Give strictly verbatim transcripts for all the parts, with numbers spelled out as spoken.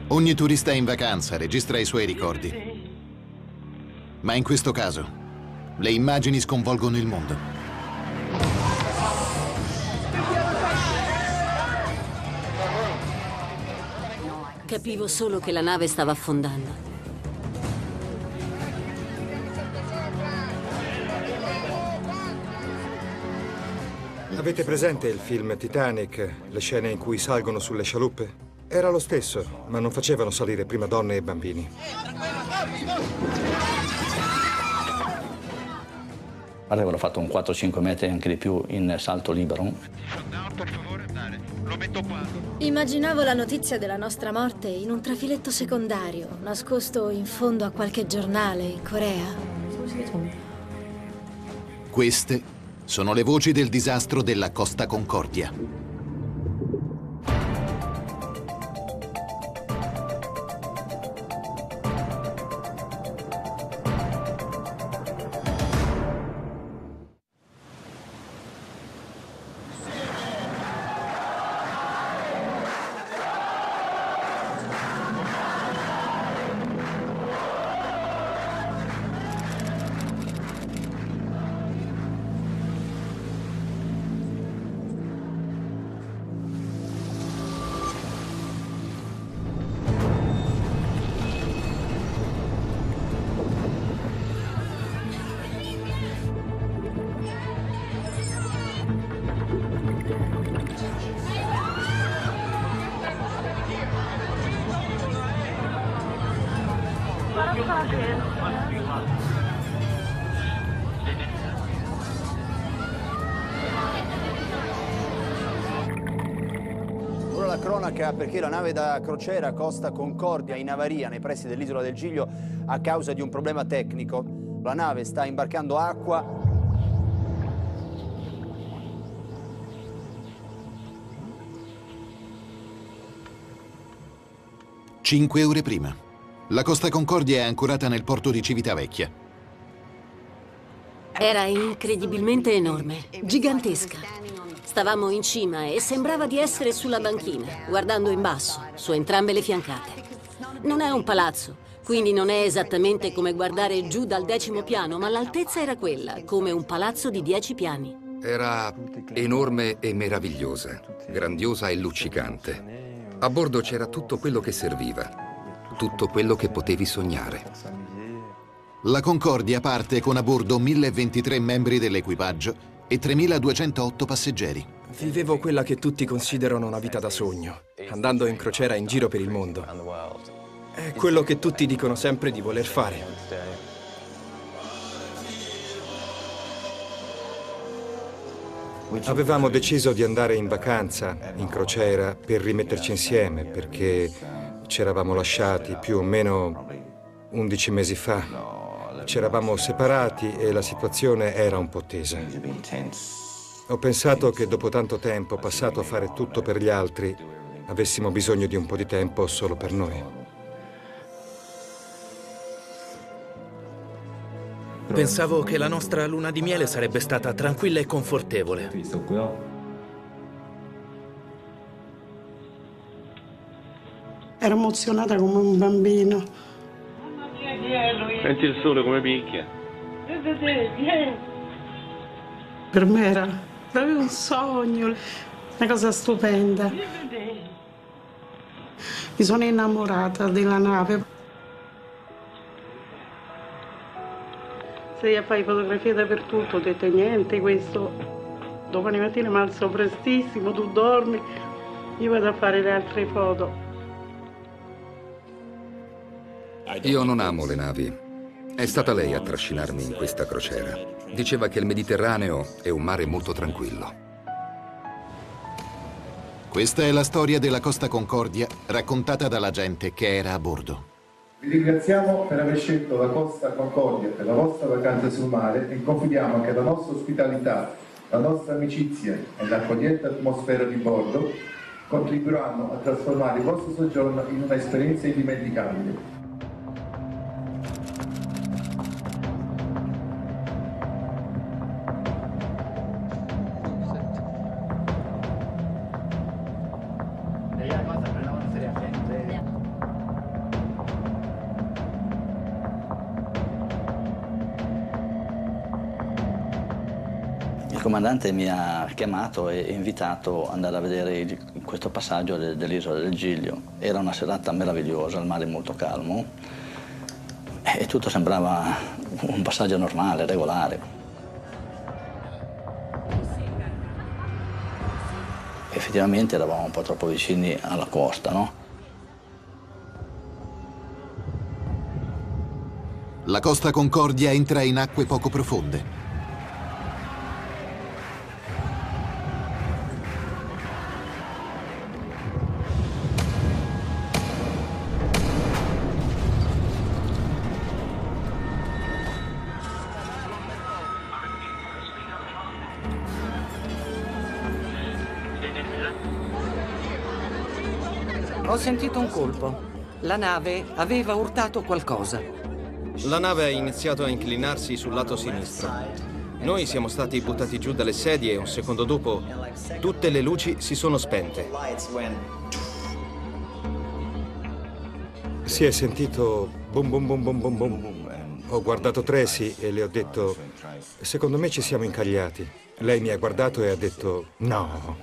Ogni turista in vacanza registra i suoi ricordi. Ma in questo caso, le immagini sconvolgono il mondo. Capivo solo che la nave stava affondando. Avete presente il film Titanic, le scene in cui salgono sulle scialuppe? Era lo stesso, ma non facevano salire prima donne e bambini. Avevano fatto un quattro cinque metri, anche di più, in salto libero. Immaginavo la notizia della nostra morte in un trafiletto secondario, nascosto in fondo a qualche giornale in Corea. Queste sono le voci del disastro della Costa Concordia. Ora la cronaca, perché la nave da crociera Costa Concordia in avaria nei pressi dell'isola del Giglio a causa di un problema tecnico. La nave sta imbarcando acqua. Cinque ore prima, la Costa Concordia è ancorata nel porto di Civitavecchia. Era incredibilmente enorme, gigantesca. Stavamo in cima e sembrava di essere sulla banchina, guardando in basso, su entrambe le fiancate. Non è un palazzo, quindi non è esattamente come guardare giù dal decimo piano, ma l'altezza era quella, come un palazzo di dieci piani. Era enorme e meravigliosa, grandiosa e luccicante. A bordo c'era tutto quello che serviva, tutto quello che potevi sognare. La Concordia parte con a bordo mille ventitré membri dell'equipaggio e tremiladuecentootto passeggeri. Vivevo quella che tutti considerano una vita da sogno, andando in crociera in giro per il mondo. È quello che tutti dicono sempre di voler fare. Avevamo deciso di andare in vacanza, in crociera, per rimetterci insieme, perché ci eravamo lasciati più o meno undici mesi fa. Ci eravamo separati e la situazione era un po' tesa. Ho pensato che dopo tanto tempo passato a fare tutto per gli altri, avessimo bisogno di un po' di tempo solo per noi. Pensavo che la nostra luna di miele sarebbe stata tranquilla e confortevole. Ero emozionata come un bambino. Senti il sole come picchia. Per me era proprio un sogno, una cosa stupenda. Mi sono innamorata della nave. Se io fai fotografie dappertutto, ho detto niente, questo domani mattina mi alzo prestissimo, tu dormi, io vado a fare le altre foto. Io non amo le navi. È stata lei a trascinarmi in questa crociera. Diceva che il Mediterraneo è un mare molto tranquillo. Questa è la storia della Costa Concordia, raccontata dalla gente che era a bordo. Vi ringraziamo per aver scelto la Costa Concordia per la vostra vacanza sul mare e confidiamo che la nostra ospitalità, la nostra amicizia e l'accogliente atmosfera di bordo contribuiranno a trasformare il vostro soggiorno in un'esperienza indimenticabile. Il comandante mi ha chiamato e invitato ad andare a vedere il, questo passaggio de, dell'isola del Giglio. Era una serata meravigliosa, il mare molto calmo e tutto sembrava un passaggio normale, regolare. Effettivamente eravamo un po' troppo vicini alla costa, no? La Costa Concordia entra in acque poco profonde. Ho sentito un colpo. La nave aveva urtato qualcosa. La nave ha iniziato a inclinarsi sul lato sinistro. Noi siamo stati buttati giù dalle sedie e un secondo dopo tutte le luci si sono spente. Si è sentito bum bum bum bum bum bum. Ho guardato Tracy e le ho detto: secondo me ci siamo incagliati. Lei mi ha guardato e ha detto: no.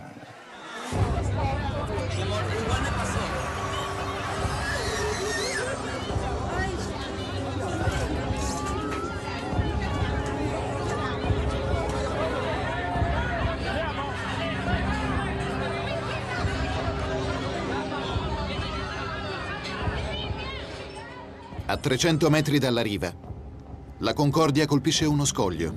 A trecento metri dalla riva, la Concordia colpisce uno scoglio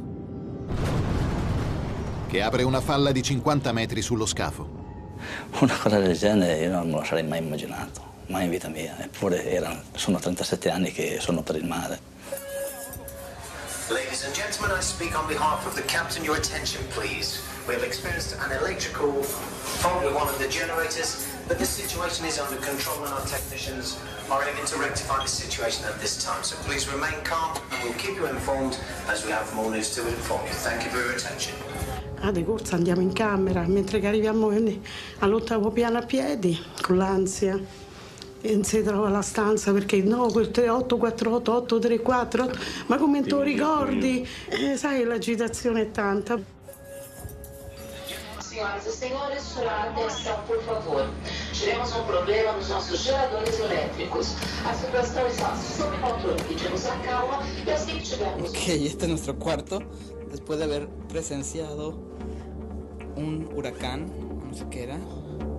che apre una falla di cinquanta metri sullo scafo. Una cosa del genere io non me lo sarei mai immaginato, mai in vita mia. Eppure erano, sono trentasette anni che sono per il mare. Ladies and gentlemen, I speak on behalf of the captain. Your attention, please. We have experienced an electrical fault with one of the generators, but the situation is under control and our technicians are aiming to rectify the situation at this time. So please remain calm and we'll keep you informed as we have more news to inform you. Thank you for your attention. Ah, di corsa andiamo in camera, mentre che arriviamo all'ottavo piano a piedi, con l'ansia. E non si trova la stanza perché no, quel tre otto quattro otto otto tre quattro, ma come te lo ricordi? Eh, sai, l'agitazione è tanta. Senhoras e senhores, tirar atenção, por favor. Tivemos um problema nos nossos geradores elétricos. A situação está sob controle. Pedimos a calma e assim que tivermos... Ok, este es nuestro cuarto. Después de haber presenciado un huracán, no sé qué era.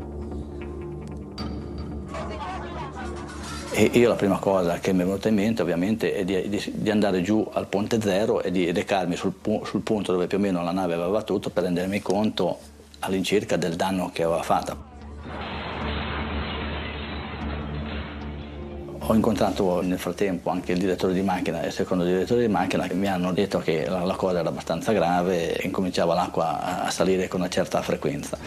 E io la prima cosa che mi è venuta in mente ovviamente è di, di, di andare giù al Ponte Zero e di recarmi sul, sul punto dove più o meno la nave aveva battuto per rendermi conto all'incirca del danno che aveva fatto. Ho incontrato nel frattempo anche il direttore di macchina e il secondo direttore di macchina che mi hanno detto che la, la cosa era abbastanza grave e incominciava l'acqua a, a salire con una certa frequenza.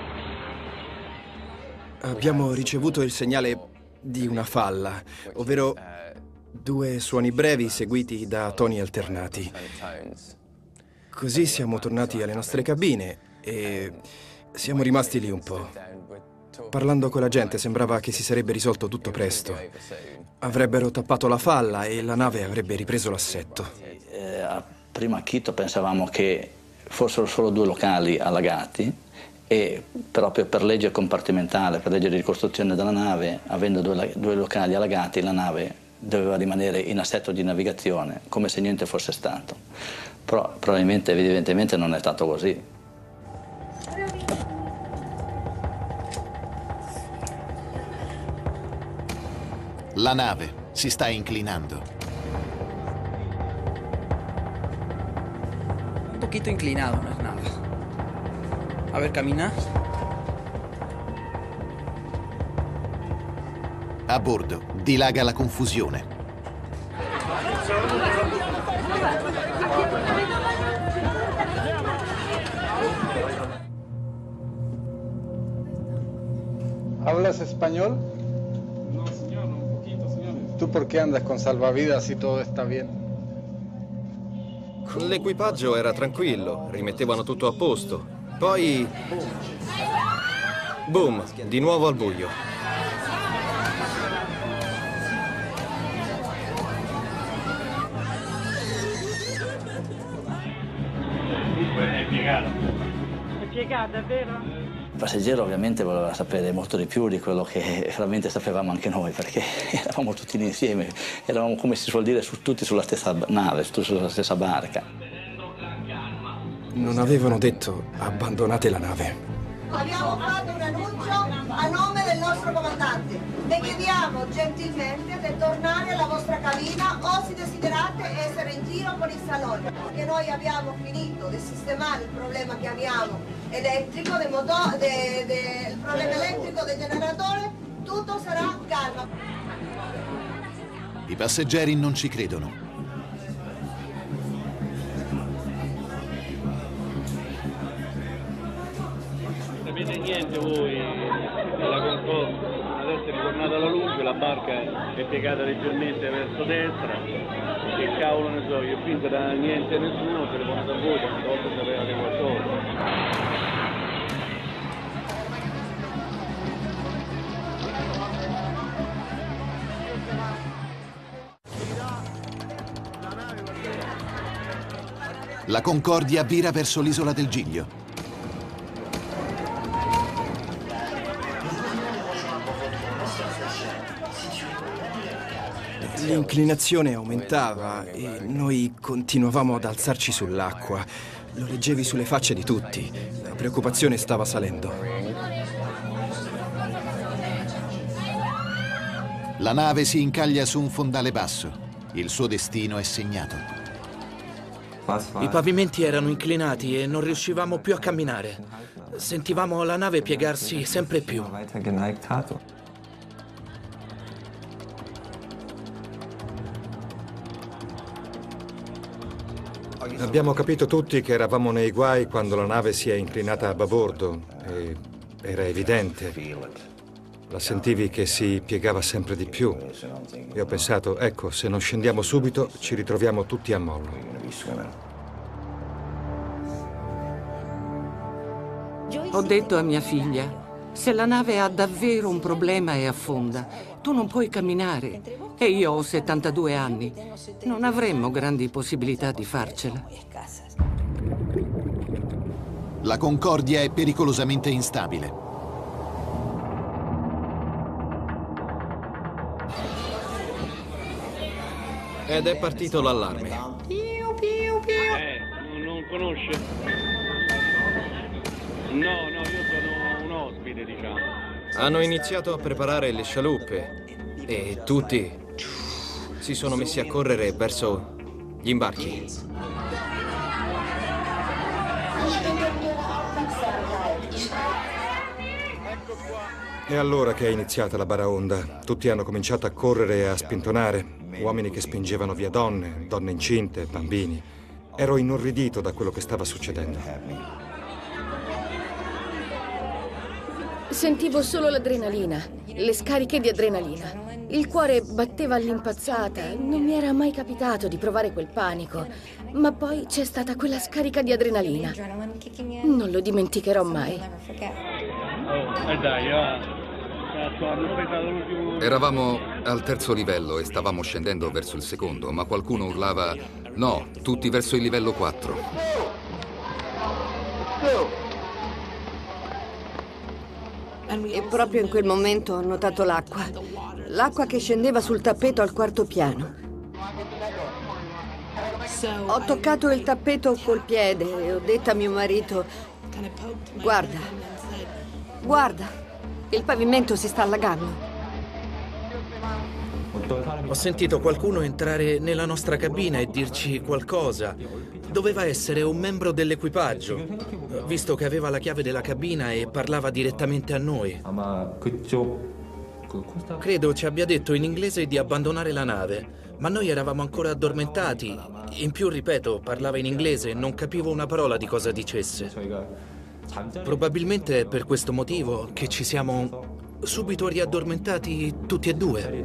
Abbiamo ricevuto il segnale di una falla, ovvero due suoni brevi seguiti da toni alternati. Così siamo tornati alle nostre cabine e siamo rimasti lì un po'. Parlando con la gente sembrava che si sarebbe risolto tutto presto. Avrebbero tappato la falla e la nave avrebbe ripreso l'assetto. Eh, a primo acchito pensavamo che fossero solo due locali allagati e proprio per legge compartimentale, per legge di ricostruzione della nave, avendo due, due locali allagati, la nave doveva rimanere in assetto di navigazione, come se niente fosse stato. Però probabilmente, evidentemente, non è stato così. La nave si sta inclinando. Un poquito inclinado, no es nada. A ver, camina. A bordo dilaga la confusione. ¿Hablas español? No, señor, un poquito, señores. ¿Tú por qué andas con salvavidas si todo está bien? L'equipaggio era tranquillo, rimettevano tutto a posto. Poi... boom, di nuovo al buio. piegata. È piegata, è vero? Il passeggero ovviamente voleva sapere molto di più di quello che veramente sapevamo anche noi, perché eravamo tutti insieme, eravamo, come si suol dire, su, tutti sulla stessa nave, tutti sulla stessa barca. Non avevano detto abbandonate la nave. Abbiamo fatto un annuncio a nome del nostro comandante. Vi chiediamo gentilmente di tornare alla vostra cabina o se desiderate essere in giro con il salone, perché noi abbiamo finito di sistemare il problema che abbiamo elettrico, del moto- de, de, il problema elettrico del generatore, tutto sarà calma. I passeggeri non ci credono. Non sapete niente voi della Concorde, adesso è ritornata alla luce, la barca è piegata leggermente verso destra, che cavolo ne so, io finta da niente a nessuno, ho telefonato a voi, tante volte sapevate qualcosa. La Concordia vira verso l'isola del Giglio. L'inclinazione aumentava e noi continuavamo ad alzarci sull'acqua. Lo leggevi sulle facce di tutti. La preoccupazione stava salendo. La nave si incaglia su un fondale basso. Il suo destino è segnato. I pavimenti erano inclinati e non riuscivamo più a camminare. Sentivamo la nave piegarsi sempre più. Abbiamo capito tutti che eravamo nei guai quando la nave si è inclinata a babordo e era evidente. La sentivi che si piegava sempre di più. E ho pensato, ecco, se non scendiamo subito ci ritroviamo tutti a mollo. Ho detto a mia figlia, se la nave ha davvero un problema e affonda, tu non puoi camminare e io ho settantadue anni. Non avremmo grandi possibilità di farcela. La Concordia è pericolosamente instabile. Ed è partito l'allarme. Eh, non conosce? No, no, io sono un ospite, diciamo. Hanno iniziato a preparare le scialuppe e tutti si sono messi a correre verso gli imbarchi. E allora che è iniziata la baraonda. Tutti hanno cominciato a correre e a spintonare. Uomini che spingevano via donne, donne incinte, bambini. Ero inorridito da quello che stava succedendo. Sentivo solo l'adrenalina, le scariche di adrenalina. Il cuore batteva all'impazzata. Non mi era mai capitato di provare quel panico. Ma poi c'è stata quella scarica di adrenalina. Non lo dimenticherò mai. Oh, e dai, va. Eravamo al terzo livello e stavamo scendendo verso il secondo, ma qualcuno urlava no, tutti verso il livello quattro. E proprio in quel momento ho notato l'acqua. L'acqua che scendeva sul tappeto al quarto piano. Ho toccato il tappeto col piede e ho detto a mio marito, guarda, guarda. Il pavimento si sta allagando. Ho sentito qualcuno entrare nella nostra cabina e dirci qualcosa. Doveva essere un membro dell'equipaggio, visto che aveva la chiave della cabina e parlava direttamente a noi. Credo ci abbia detto in inglese di abbandonare la nave, ma noi eravamo ancora addormentati. In più, ripeto, parlava in inglese e non capivo una parola di cosa dicesse. Probabilmente è per questo motivo che ci siamo subito riaddormentati tutti e due.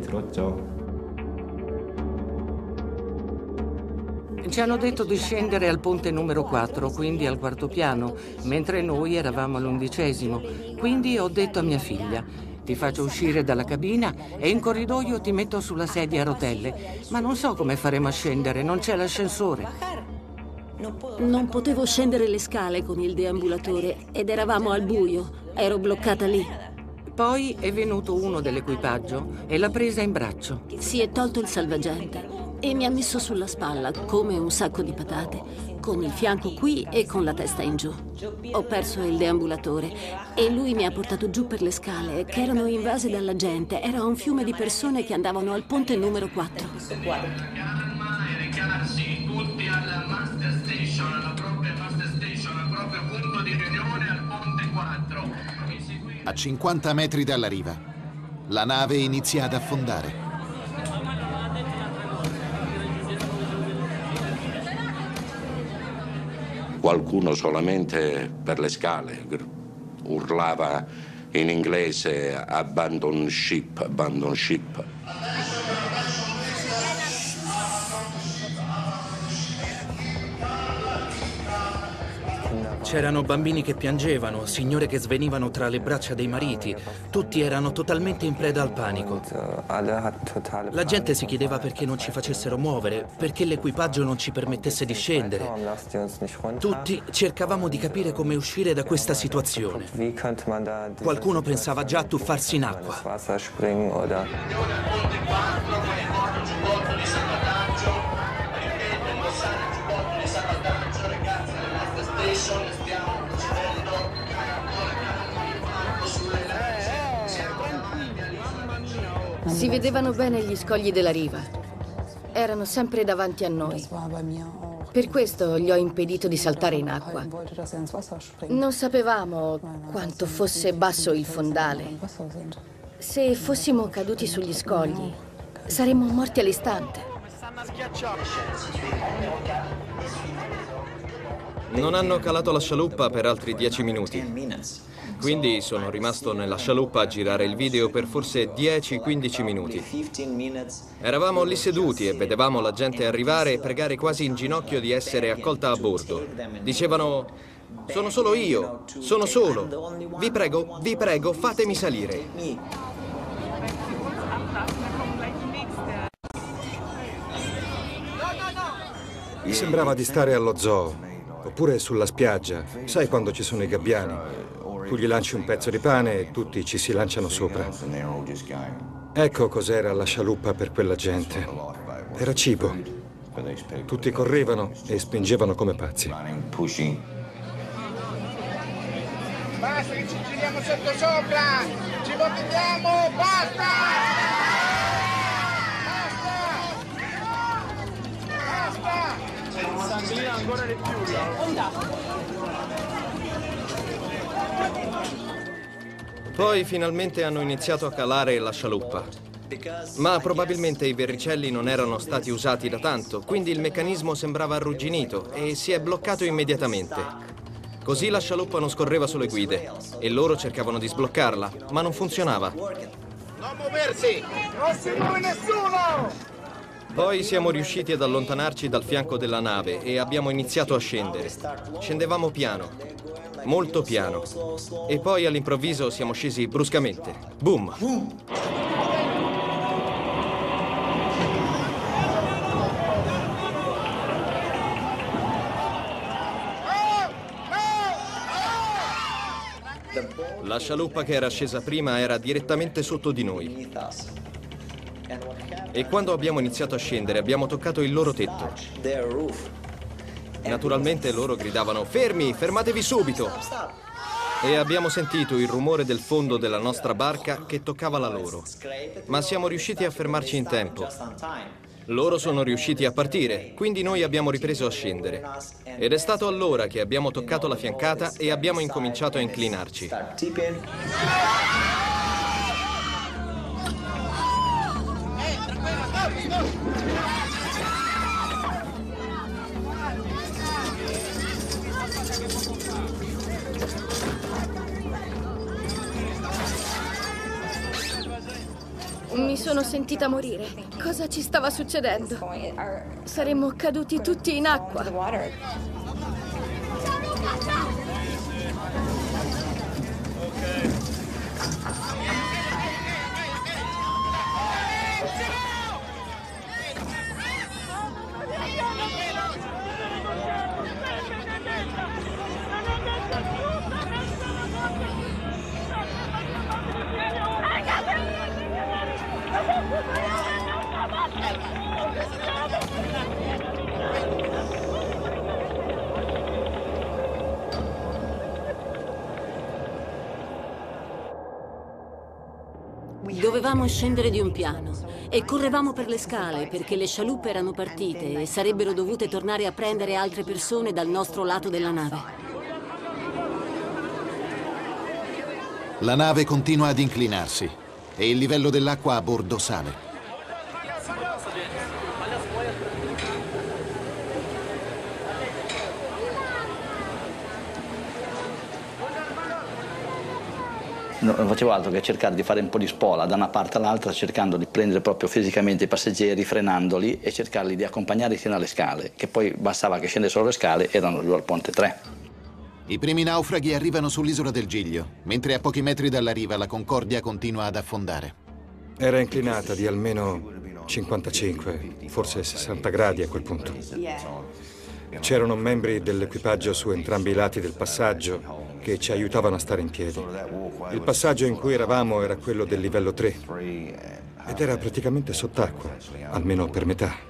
Ci hanno detto di scendere al ponte numero quattro, quindi al quarto piano, mentre noi eravamo all'undicesimo. Quindi ho detto a mia figlia, ti faccio uscire dalla cabina e in corridoio ti metto sulla sedia a rotelle. Ma non so come faremo a scendere, non c'è l'ascensore. Non potevo scendere le scale con il deambulatore ed eravamo al buio. Ero bloccata lì. Poi è venuto uno dell'equipaggio e l'ha presa in braccio. Si è tolto il salvagente e mi ha messo sulla spalla come un sacco di patate, con il fianco qui e con la testa in giù. Ho perso il deambulatore e lui mi ha portato giù per le scale che erano invase dalla gente. Era un fiume di persone che andavano al ponte numero quattro. Calma e recarsi tutti alla master station, alla propria master station, al proprio punto di riunione al ponte quattro. A cinquanta metri dalla riva, la nave inizia ad affondare. Qualcuno solamente per le scale urlava in inglese abandon ship, abandon ship. C'erano bambini che piangevano, signore che svenivano tra le braccia dei mariti. Tutti erano totalmente in preda al panico. La gente si chiedeva perché non ci facessero muovere, perché l'equipaggio non ci permettesse di scendere. Tutti cercavamo di capire come uscire da questa situazione. Qualcuno pensava già a tuffarsi in acqua. Si vedevano bene gli scogli della riva. Erano sempre davanti a noi. Per questo gli ho impedito di saltare in acqua. Non sapevamo quanto fosse basso il fondale. Se fossimo caduti sugli scogli, saremmo morti all'istante. Non hanno calato la scialuppa per altri dieci minuti. Quindi sono rimasto nella scialuppa a girare il video per forse dieci quindici minuti. Eravamo lì seduti e vedevamo la gente arrivare e pregare quasi in ginocchio di essere accolta a bordo. Dicevano: sono solo io, sono solo. Vi prego, vi prego, fatemi salire. Mi sembrava di stare allo zoo, oppure sulla spiaggia. Sai quando ci sono i gabbiani? Tu gli lanci un pezzo di pane e tutti ci si lanciano sopra. Ecco cos'era la scialuppa per quella gente. Era cibo. Tutti correvano e spingevano come pazzi. Basta che ci giriamo sotto sopra! Ci votiamo! Basta! Basta! Basta! C'è un sanguino ancora di più là. Poi finalmente hanno iniziato a calare la scialuppa. Ma probabilmente i verricelli non erano stati usati da tanto, quindi il meccanismo sembrava arrugginito e si è bloccato immediatamente. Così la scialuppa non scorreva sulle guide e loro cercavano di sbloccarla, ma non funzionava. Non muoversi! Non si muove nessuno! Poi siamo riusciti ad allontanarci dal fianco della nave e abbiamo iniziato a scendere. Scendevamo piano, molto piano. E poi all'improvviso siamo scesi bruscamente. Boom! La scialuppa che era scesa prima era direttamente sotto di noi. E quando abbiamo iniziato a scendere abbiamo toccato il loro tetto. Naturalmente loro gridavano: fermi, fermatevi subito! E abbiamo sentito il rumore del fondo della nostra barca che toccava la loro. Ma siamo riusciti a fermarci in tempo. Loro sono riusciti a partire, quindi noi abbiamo ripreso a scendere. Ed è stato allora che abbiamo toccato la fiancata e abbiamo incominciato a inclinarci. Mi sono sentita morire. Cosa ci stava succedendo? Saremmo caduti tutti in acqua. Dovevamo scendere di un piano e correvamo per le scale perché le scialuppe erano partite e sarebbero dovute tornare a prendere altre persone dal nostro lato della nave. La nave continua ad inclinarsi e il livello dell'acqua a bordo sale. Non facevo altro che cercare di fare un po' di spola da una parte all'altra, cercando di prendere proprio fisicamente i passeggeri, frenandoli e cercarli di accompagnarli fino alle scale, che poi bastava che scendessero le scale e erano giù al ponte tre. I primi naufraghi arrivano sull'isola del Giglio, mentre a pochi metri dalla riva la Concordia continua ad affondare. Era inclinata di almeno cinquantacinque, forse sessanta gradi a quel punto. C'erano membri dell'equipaggio su entrambi i lati del passaggio che ci aiutavano a stare in piedi. Il passaggio in cui eravamo era quello del livello tre ed era praticamente sott'acqua, almeno per metà.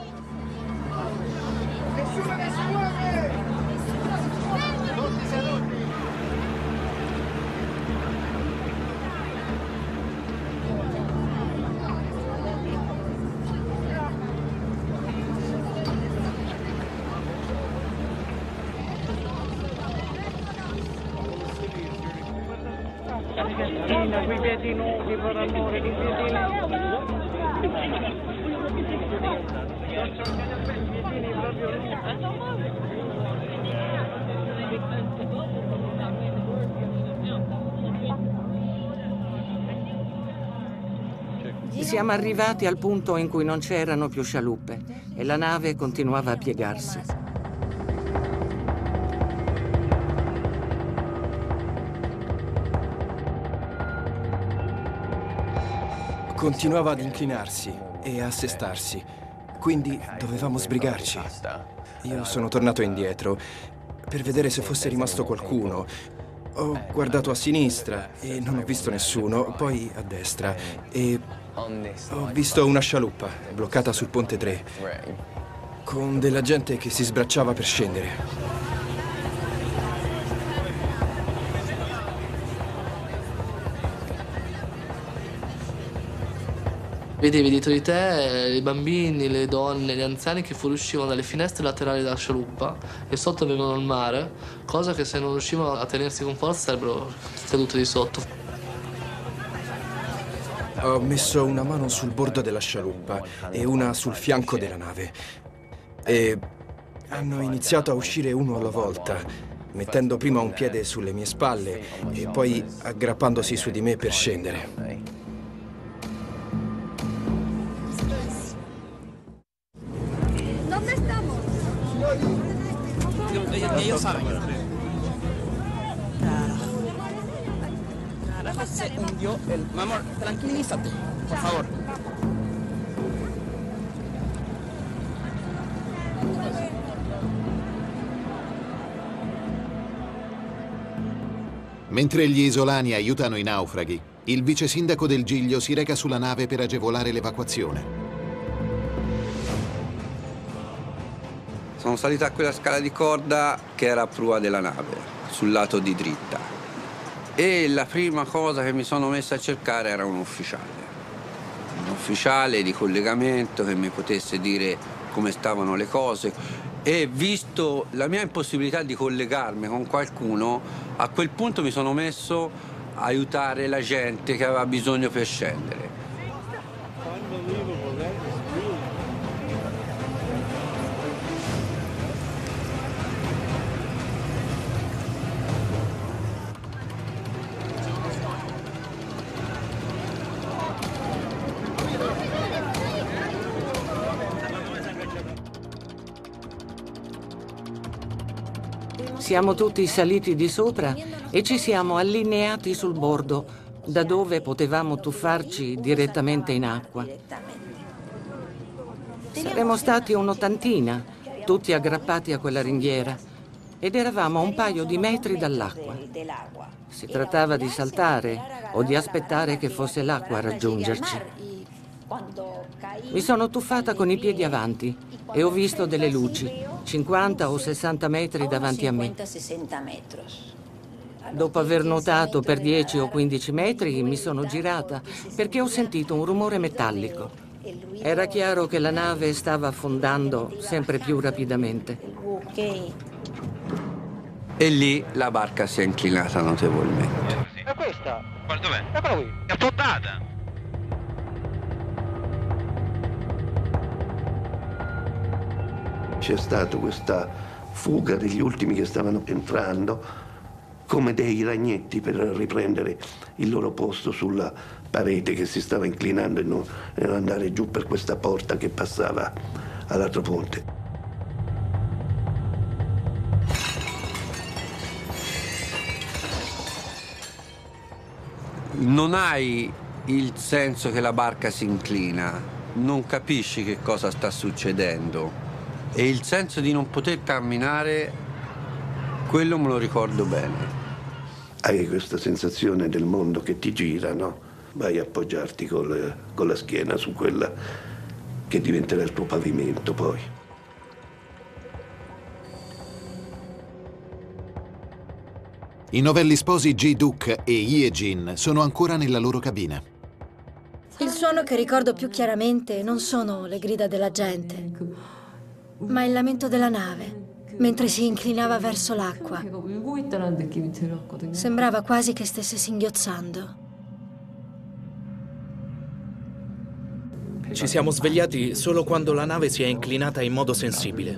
Quei piedi nudi, per amore, quei piedi Siamo arrivati al punto in cui non c'erano più scialuppe e la nave continuava a piegarsi. Continuava ad inclinarsi e a assestarsi, quindi dovevamo sbrigarci. Io sono tornato indietro per vedere se fosse rimasto qualcuno. Ho guardato a sinistra e non ho visto nessuno, poi a destra e ho visto una scialuppa bloccata sul ponte tre con della gente che si sbracciava per scendere. Vedevi dietro di te i bambini, le donne, gli anziani che fuoriuscivano dalle finestre laterali della scialuppa e sotto avevano il mare, cosa che se non riuscivano a tenersi con forza sarebbero cadute di sotto. Ho messo una mano sul bordo della scialuppa e una sul fianco della nave e hanno iniziato a uscire uno alla volta, mettendo prima un piede sulle mie spalle e poi aggrappandosi su di me per scendere. Ellos saben. Carajo, se hundió el... Mi amor, tranquilízate, por favor. Mentre gli isolani aiutano i naufraghi, il vice sindaco del Giglio si reca sulla nave per agevolare l'evacuazione. Sono salito a quella scala di corda che era a prua della nave, sul lato di dritta. E la prima cosa che mi sono messo a cercare era un ufficiale. Un ufficiale di collegamento che mi potesse dire come stavano le cose. E visto la mia impossibilità di collegarmi con qualcuno, a quel punto mi sono messo a aiutare la gente che aveva bisogno per scendere. Siamo tutti saliti di sopra e ci siamo allineati sul bordo, da dove potevamo tuffarci direttamente in acqua. Saremmo stati un'ottantina, tutti aggrappati a quella ringhiera, ed eravamo a un paio di metri dall'acqua. Si trattava di saltare o di aspettare che fosse l'acqua a raggiungerci. Mi sono tuffata con i piedi avanti e ho visto delle luci, cinquanta o sessanta metri davanti a me. Dopo aver nuotato per dieci o quindici metri mi sono girata perché ho sentito un rumore metallico. Era chiaro che la nave stava affondando sempre più rapidamente. E lì la barca si è inclinata notevolmente. È questa? Guarda dov'è? Eccola qui. È affondata. C'è stata questa fuga degli ultimi che stavano entrando come dei ragnetti per riprendere il loro posto sulla parete che si stava inclinando e non, e non andare giù per questa porta che passava all'altro ponte. Non hai il senso che la barca si inclina, non capisci che cosa sta succedendo e il senso di non poter camminare, quello me lo ricordo bene. Hai questa sensazione del mondo che ti gira, no? Vai a appoggiarti col, con la schiena su quella che diventerà il tuo pavimento poi. I novelli sposi Ji-duk e Hye-jin sono ancora nella loro cabina. Il suono che ricordo più chiaramente non sono le grida della gente, ma il lamento della nave, mentre si inclinava verso l'acqua. Sembrava quasi che stesse singhiozzando. Ci siamo svegliati solo quando la nave si è inclinata in modo sensibile.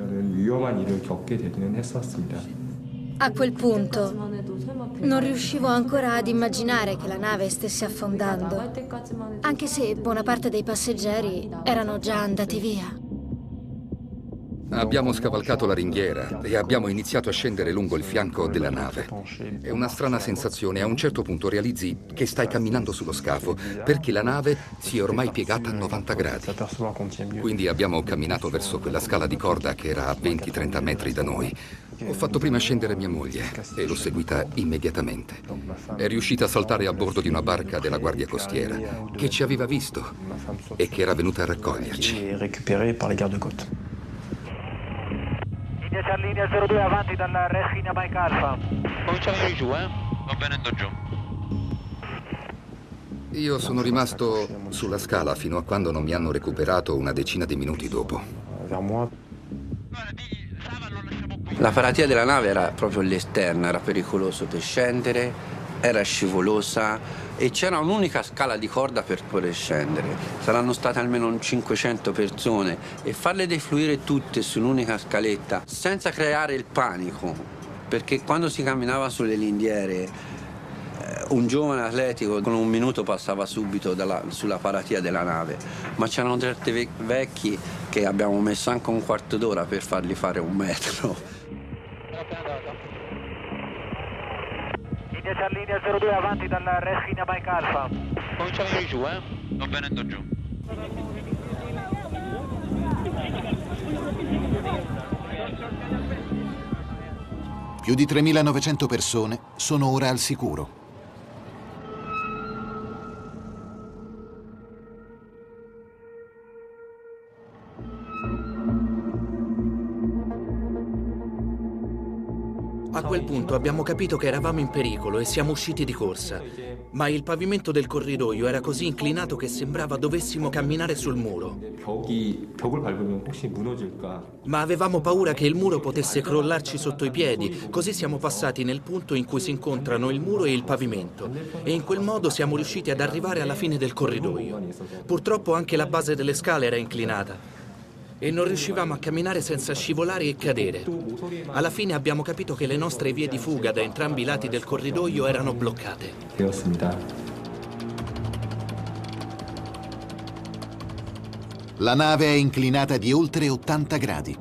A quel punto non riuscivo ancora ad immaginare che la nave stesse affondando, anche se buona parte dei passeggeri erano già andati via. Abbiamo scavalcato la ringhiera e abbiamo iniziato a scendere lungo il fianco della nave. È una strana sensazione. A un certo punto realizzi che stai camminando sullo scafo perché la nave si è ormai piegata a novanta gradi. Quindi abbiamo camminato verso quella scala di corda che era a venti trenta metri da noi. Ho fatto prima scendere mia moglie e l'ho seguita immediatamente. È riuscita a saltare a bordo di una barca della Guardia Costiera che ci aveva visto e che era venuta a raccoglierci. India Charlie zero due avanti dalla Resina Mike Alpha. Comincia a venire giù, eh? Sto venendo giù. Io sono rimasto sulla scala fino a quando non mi hanno recuperato una decina di minuti dopo. La paratia della nave era proprio all'esterno, era pericoloso per scendere, era scivolosa e c'era un'unica scala di corda per poter scendere. Saranno state almeno cinquecento persone e farle defluire tutte su un'unica scaletta senza creare il panico, perché quando si camminava sulle linghiere un giovane atletico con un minuto passava subito dalla, sulla paratia della nave, ma c'erano certi vecchi che abbiamo messo anche un quarto d'ora per fargli fare un metro. India Charlie zero due avanti dalla Resina Mike Alpha. Comincia a venire giù, eh? Sto venendo giù. Più di tremilanovecento persone sono ora al sicuro. A quel punto abbiamo capito che eravamo in pericolo e siamo usciti di corsa, ma il pavimento del corridoio era così inclinato che sembrava dovessimo camminare sul muro. Ma avevamo paura che il muro potesse crollarci sotto i piedi, così siamo passati nel punto in cui si incontrano il muro e il pavimento e in quel modo siamo riusciti ad arrivare alla fine del corridoio. Purtroppo anche la base delle scale era inclinata e non riuscivamo a camminare senza scivolare e cadere. Alla fine abbiamo capito che le nostre vie di fuga da entrambi i lati del corridoio erano bloccate. La nave è inclinata di oltre ottanta gradi.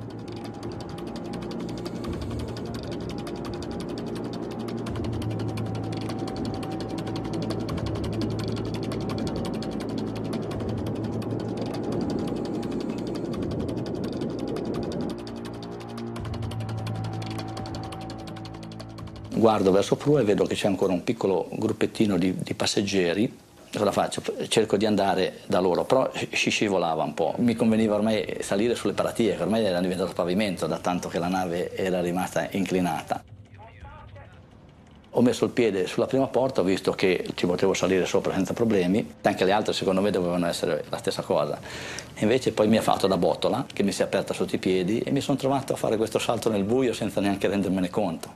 Guardo verso prua e vedo che c'è ancora un piccolo gruppettino di, di passeggeri. Cosa faccio? Cerco di andare da loro, però si scivolava un po'. Mi conveniva ormai salire sulle paratie, che ormai era diventato pavimento da tanto che la nave era rimasta inclinata. Ho messo il piede sulla prima porta, ho visto che ci potevo salire sopra senza problemi, anche le altre secondo me dovevano essere la stessa cosa. E invece poi mi ha fatto da botola, che mi si è aperta sotto i piedi e mi sono trovato a fare questo salto nel buio senza neanche rendermene conto.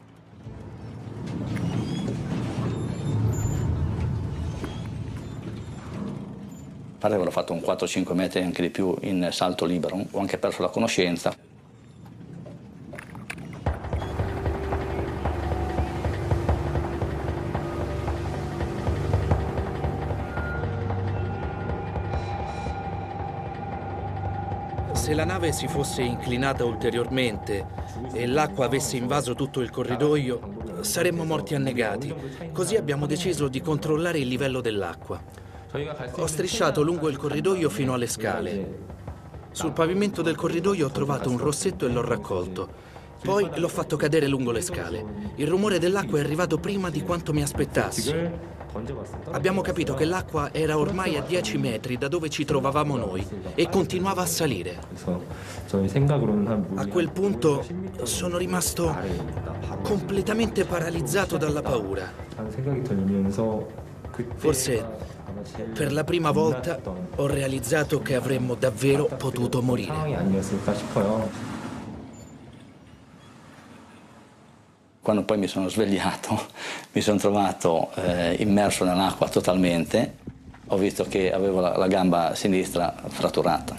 Pare che avrò fatto un quattro cinque metri, anche di più, in salto libero, ho anche perso la conoscenza. Se la nave si fosse inclinata ulteriormente e l'acqua avesse invaso tutto il corridoio, saremmo morti annegati. Così abbiamo deciso di controllare il livello dell'acqua. Ho strisciato lungo il corridoio fino alle scale. Sul pavimento del corridoio ho trovato un rossetto e l'ho raccolto. Poi l'ho fatto cadere lungo le scale. Il rumore dell'acqua è arrivato prima di quanto mi aspettassi. Abbiamo capito che l'acqua era ormai a dieci metri da dove ci trovavamo noi e continuava a salire. A quel punto sono rimasto completamente paralizzato dalla paura. Forse per la prima volta ho realizzato che avremmo davvero potuto morire. Quando poi mi sono svegliato, mi sono trovato eh, immerso nell'acqua totalmente. Ho visto che avevo la, la gamba sinistra fratturata.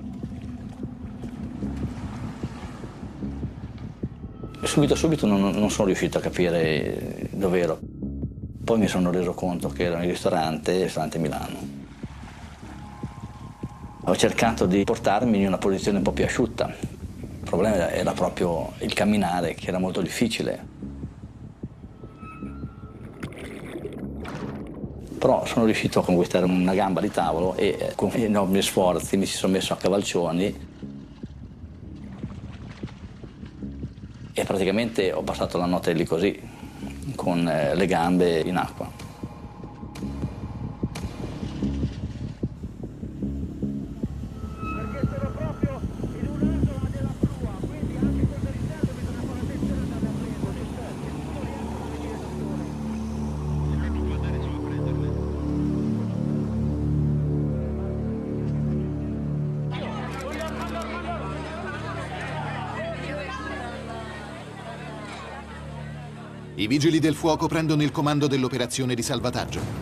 Subito, subito non, non sono riuscito a capire dove ero. Poi mi sono reso conto che ero in ristorante, ristorante Milano. Ho cercato di portarmi in una posizione un po' più asciutta. Il problema era proprio il camminare, che era molto difficile. Però sono riuscito a conquistare una gamba di tavolo e con enormi sforzi mi sono messo a cavalcioni e praticamente ho passato la notte lì così, con le gambe in acqua. I vigili del fuoco prendono il comando dell'operazione di salvataggio.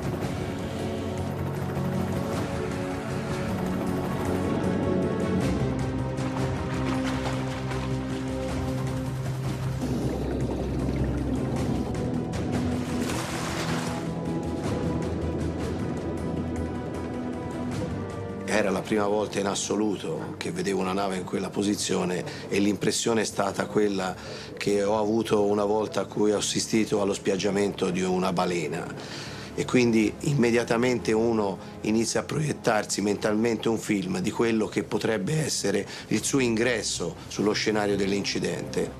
Era la prima volta in assoluto che vedevo una nave in quella posizione e l'impressione è stata quella che ho avuto una volta a cui ho assistito allo spiaggiamento di una balena. E quindi immediatamente uno inizia a proiettarsi mentalmente un film di quello che potrebbe essere il suo ingresso sullo scenario dell'incidente.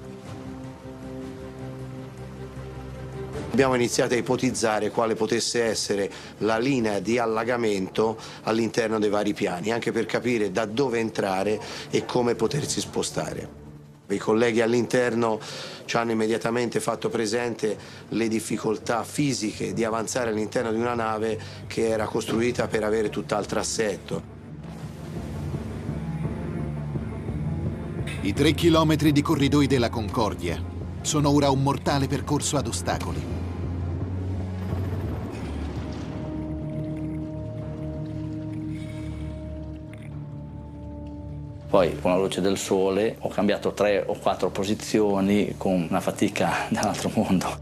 Abbiamo iniziato a ipotizzare quale potesse essere la linea di allagamento all'interno dei vari piani, anche per capire da dove entrare e come potersi spostare. I colleghi all'interno ci hanno immediatamente fatto presente le difficoltà fisiche di avanzare all'interno di una nave che era costruita per avere tutt'altro assetto. I tre chilometri di corridoi della Concordia sono ora un mortale percorso ad ostacoli. Poi, con la luce del sole, ho cambiato tre o quattro posizioni con una fatica dall'altro mondo.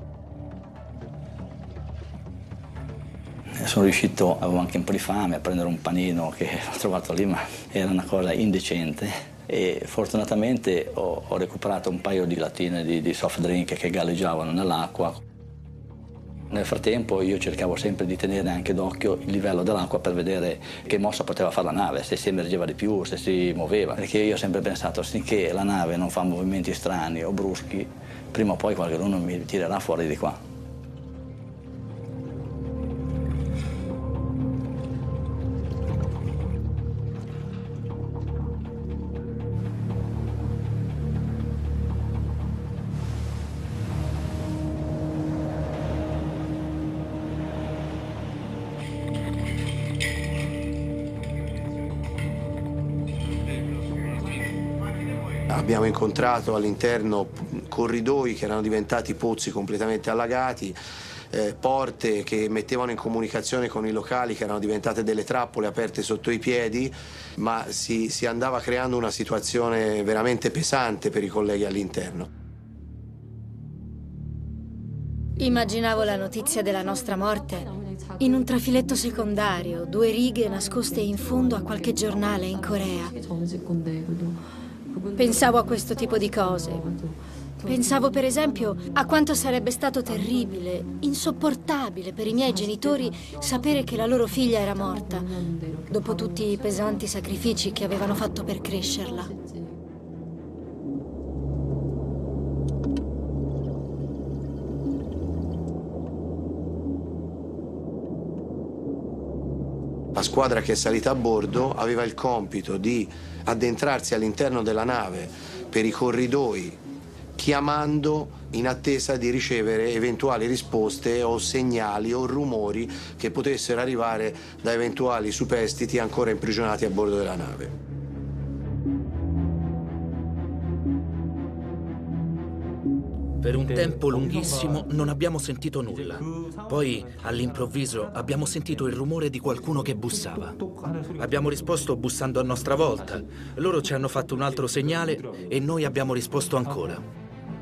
Sono riuscito, avevo anche un po' di fame, a prendere un panino che ho trovato lì, ma era una cosa indecente. E fortunatamente ho, ho recuperato un paio di lattine di, di soft drink che galleggiavano nell'acqua. Nel frattempo io cercavo sempre di tenere anche d'occhio il livello dell'acqua per vedere che mossa poteva fare la nave, se si immergeva di più, se si muoveva. Perché io ho sempre pensato, finché la nave non fa movimenti strani o bruschi, prima o poi qualcuno mi tirerà fuori di qua. Abbiamo incontrato all'interno corridoi che erano diventati pozzi completamente allagati, eh, porte che mettevano in comunicazione con i locali che erano diventate delle trappole aperte sotto i piedi, ma si, si andava creando una situazione veramente pesante per i colleghi all'interno. Immaginavo la notizia della nostra morte in un trafiletto secondario, due righe nascoste in fondo a qualche giornale in Corea. Pensavo a questo tipo di cose. Pensavo per esempio a quanto sarebbe stato terribile, insopportabile per i miei genitori sapere che la loro figlia era morta, dopo tutti i pesanti sacrifici che avevano fatto per crescerla. La squadra che è salita a bordo aveva il compito di addentrarsi all'interno della nave per i corridoi, chiamando in attesa di ricevere eventuali risposte o segnali o rumori che potessero arrivare da eventuali superstiti ancora imprigionati a bordo della nave. Per un tempo lunghissimo non abbiamo sentito nulla. Poi, all'improvviso, abbiamo sentito il rumore di qualcuno che bussava. Abbiamo risposto bussando a nostra volta. Loro ci hanno fatto un altro segnale e noi abbiamo risposto ancora.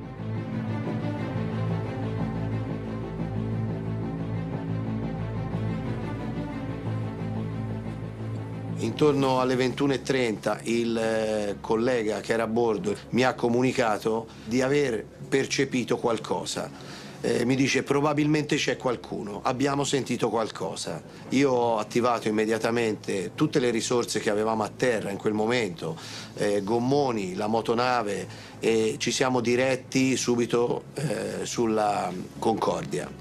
Intorno alle ventuno e trenta il eh, collega che era a bordo mi ha comunicato di aver percepito qualcosa. Eh, mi dice probabilmente c'è qualcuno, abbiamo sentito qualcosa. Io ho attivato immediatamente tutte le risorse che avevamo a terra in quel momento, eh, gommoni, la motonave, e ci siamo diretti subito eh, sulla Concordia.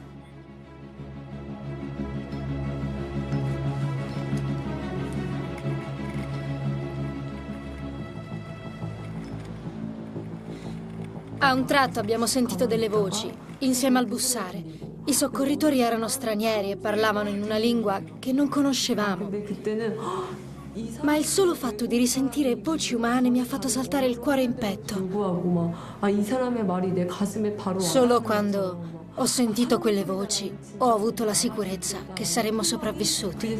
A un tratto abbiamo sentito delle voci, insieme al bussare. I soccorritori erano stranieri e parlavano in una lingua che non conoscevamo. Ma il solo fatto di risentire voci umane mi ha fatto saltare il cuore in petto. Solo quando ho sentito quelle voci ho avuto la sicurezza che saremmo sopravvissuti.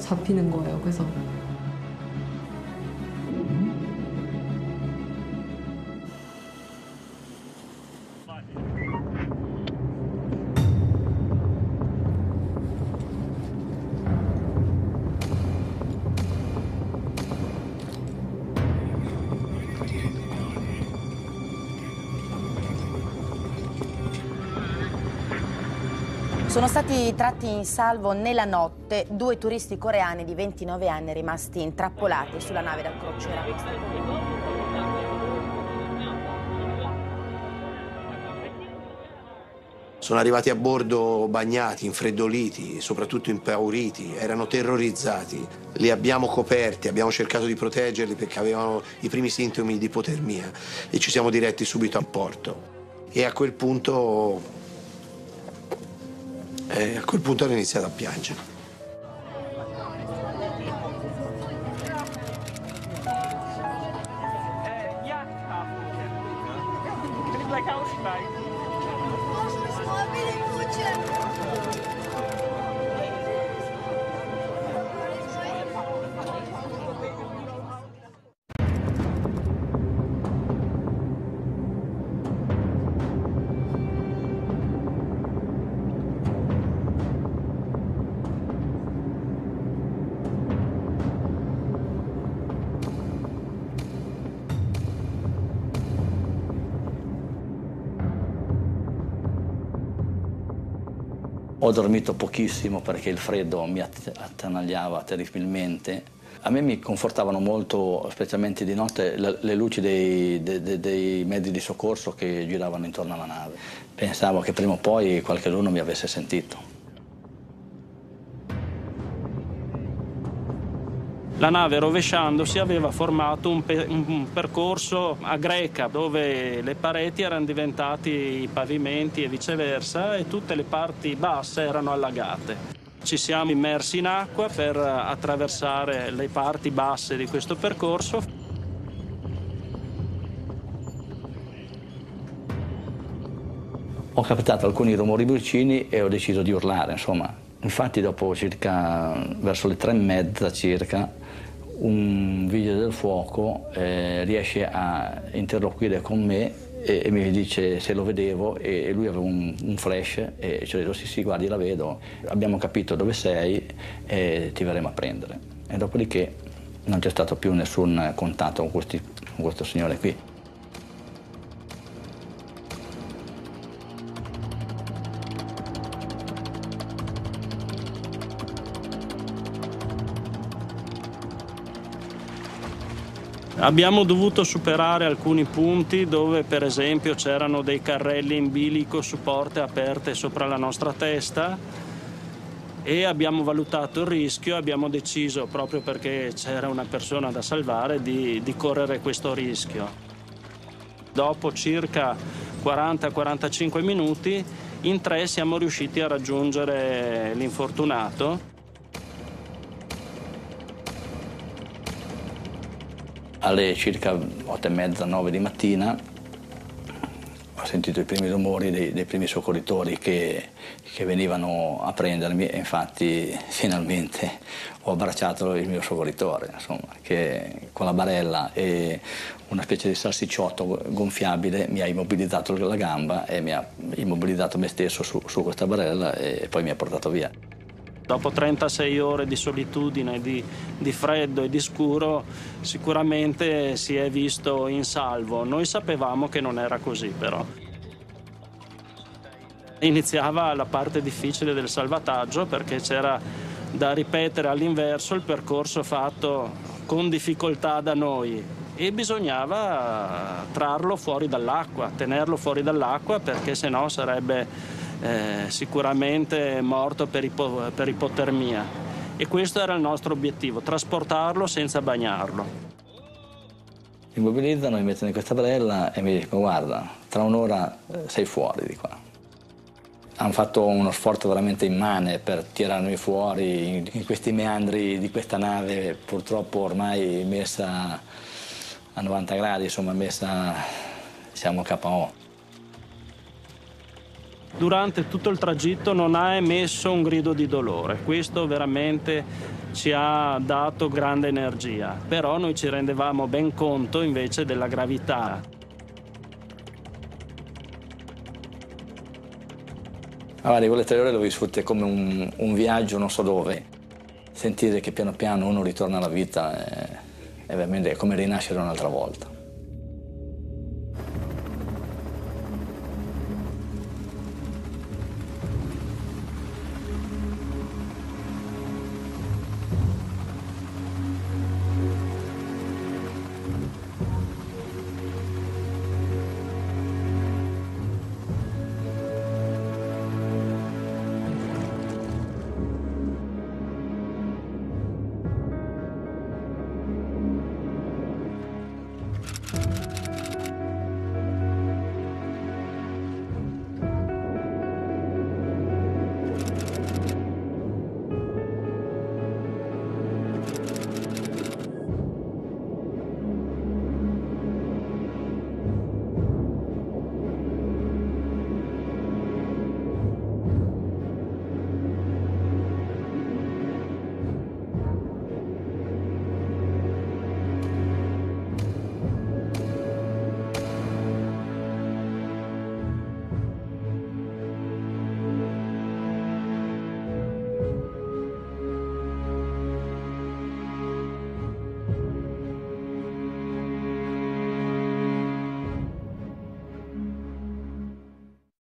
Sono stati tratti in salvo nella notte due turisti coreani di ventinove anni rimasti intrappolati sulla nave da crociera. Sono arrivati a bordo bagnati, infreddoliti, soprattutto impauriti, erano terrorizzati. Li abbiamo coperti, abbiamo cercato di proteggerli perché avevano i primi sintomi di ipotermia e ci siamo diretti subito a porto. E a quel punto... E a quel punto hanno iniziato a piangere. Ho dormito pochissimo perché il freddo mi attanagliava terribilmente. A me mi confortavano molto, specialmente di notte, le luci dei, dei, dei mezzi di soccorso che giravano intorno alla nave. Pensavo che prima o poi qualcuno mi avesse sentito. La nave, rovesciandosi, aveva formato un, pe un percorso a greca dove le pareti erano diventate i pavimenti e viceversa e tutte le parti basse erano allagate. Ci siamo immersi in acqua per attraversare le parti basse di questo percorso. Ho captato alcuni rumori vicini e ho deciso di urlare, insomma. Infatti dopo circa, verso le tre e mezza circa, un vigile del fuoco eh, riesce a interloquire con me e, e mi dice se lo vedevo, e lui aveva un, un flash e ci ho detto sì sì guardi la vedo, abbiamo capito dove sei e ti verremo a prendere. E dopodiché non c'è stato più nessun contatto con, questi, con questo signore qui. Abbiamo dovuto superare alcuni punti dove per esempio c'erano dei carrelli in bilico su porte aperte sopra la nostra testa e abbiamo valutato il rischio, abbiamo deciso, proprio perché c'era una persona da salvare, di, di correre questo rischio. Dopo circa quaranta quarantacinque minuti in tre siamo riusciti a raggiungere l'infortunato. Alle circa otto e mezza, nove di mattina ho sentito i primi rumori dei, dei primi soccorritori che, che venivano a prendermi e infatti finalmente ho abbracciato il mio soccorritore, insomma, che con la barella e una specie di salsicciotto gonfiabile mi ha immobilizzato la gamba e mi ha immobilizzato me stesso su, su questa barella e poi mi ha portato via. Dopo trentasei ore di solitudine, di, di freddo e di scuro, sicuramente si è visto in salvo. Noi sapevamo che non era così, però. Iniziava la parte difficile del salvataggio perché c'era da ripetere all'inverso il percorso fatto con difficoltà da noi e bisognava trarlo fuori dall'acqua, tenerlo fuori dall'acqua perché sennò sarebbe Eh, sicuramente morto per, ipo, per ipotermia e questo era il nostro obiettivo, trasportarlo senza bagnarlo. Mi immobilizzano, mi mettono in questa barella e mi dicono guarda, tra un'ora sei fuori di qua. Hanno fatto uno sforzo veramente immane per tirarmi fuori in, in questi meandri di questa nave purtroppo ormai messa a novanta gradi, insomma messa, siamo K O. Durante tutto il tragitto non ha emesso un grido di dolore, questo veramente ci ha dato grande energia, però noi ci rendevamo ben conto invece della gravità. Allora, quelle tre ore le ho vissute come un, un viaggio non so dove, sentire che piano piano uno ritorna alla vita è, è veramente come rinascere un'altra volta.